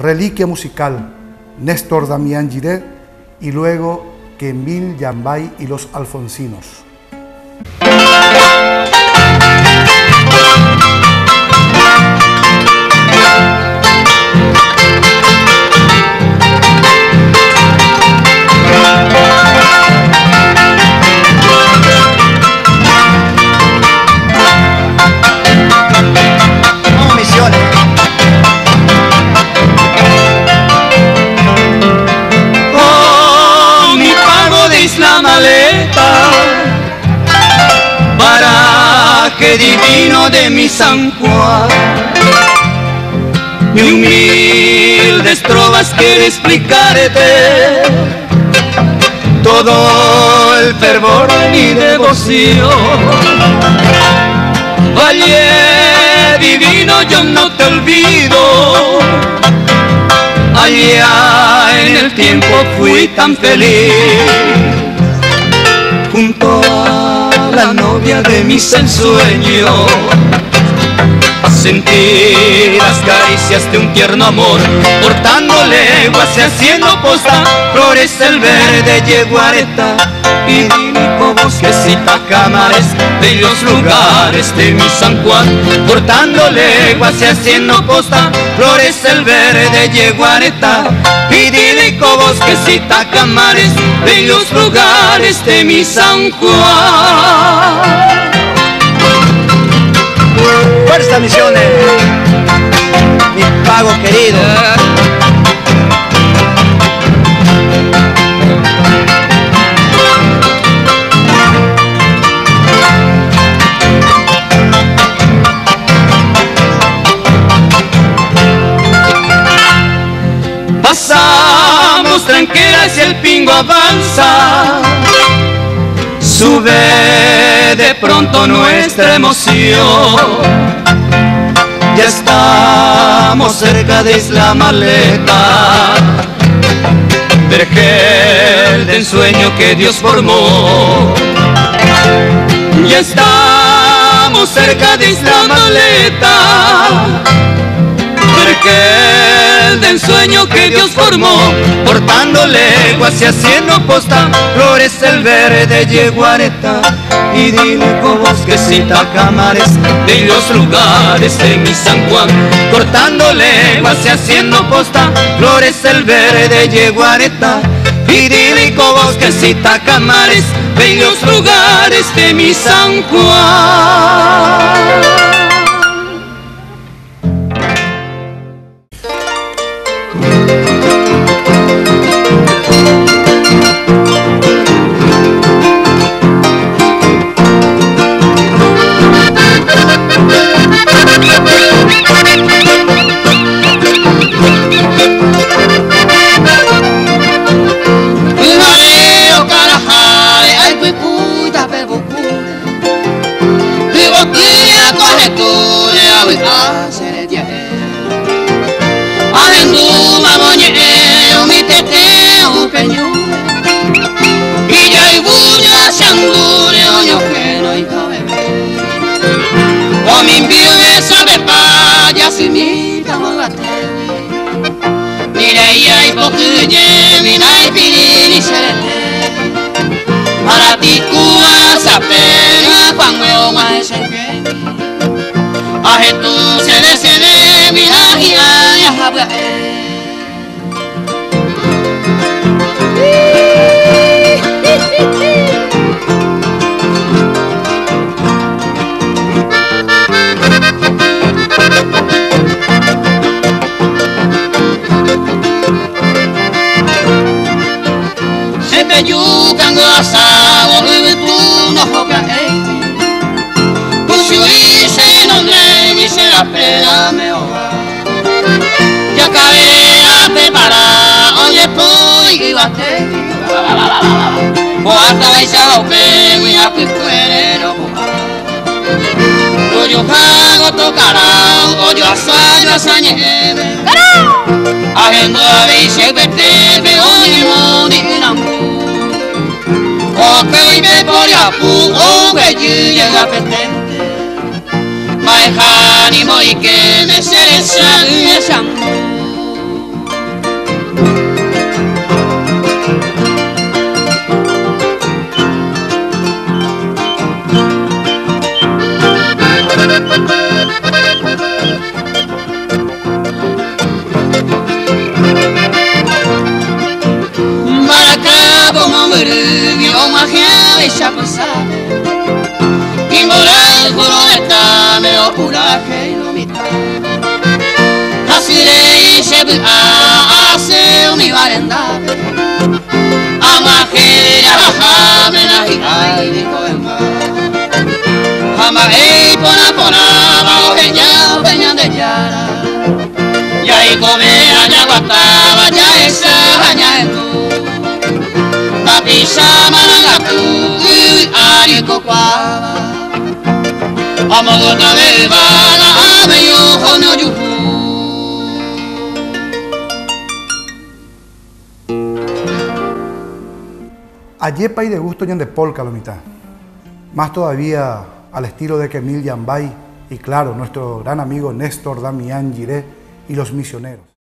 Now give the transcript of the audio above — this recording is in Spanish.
Reliquia musical, Néstor Damián Giret, y luego Quembil Yambay y los Alfonsinos. Paraje divino de mi San Juan, mi humildes trovas quiero explicarte todo el fervor de mi devoción. Valle divino, yo no te olvido, allá en el tiempo fui tan feliz junto a la novia de mis ensueños. Sentí las caricias de un tierno amor, cortando leguas y haciendo posta, florece el verde yeguareta, idílico bosquecita, camares, bellos lugares de mi San Juan. Cortando leguas y haciendo posta, florece el verde yeguareta, idílico bosquecita, camares, bellos lugares de mi San Juan. Fuerza Misiones, mi pago querido. Pasamos tranquilas y el pingo avanza, sube de pronto nuestra emoción. Ya estamos cerca de Isla Maleta, vergel de ensueño que Dios formó. Ya estamos cerca de Isla Maleta, vergel de ensueño que Dios formó. Cortando leguas y haciendo posta, florece el verde yeguareta, idílico bosquecita, camares, bellos lugares de mi San Juan. Cortando leguas y haciendo posta, florece el verde yeguareta, idílico bosquecita, camares, bellos lugares de mi San Juan. chapuza y moral juro está me opura que ilumita así le chebu a hace mi barenda ama que ya me la hikai dijo el mar ama pona bajo peña de yara ya y come allá guataba ya esa aña en tu Papisha malangatu ari kokwaba amagota bebala ameyo hono yuhu. Ayepa y de gusto y de polka la mitad. Más todavía al estilo de Emil Yambay y claro, nuestro gran amigo Néstor Damián Giré y los Misioneros.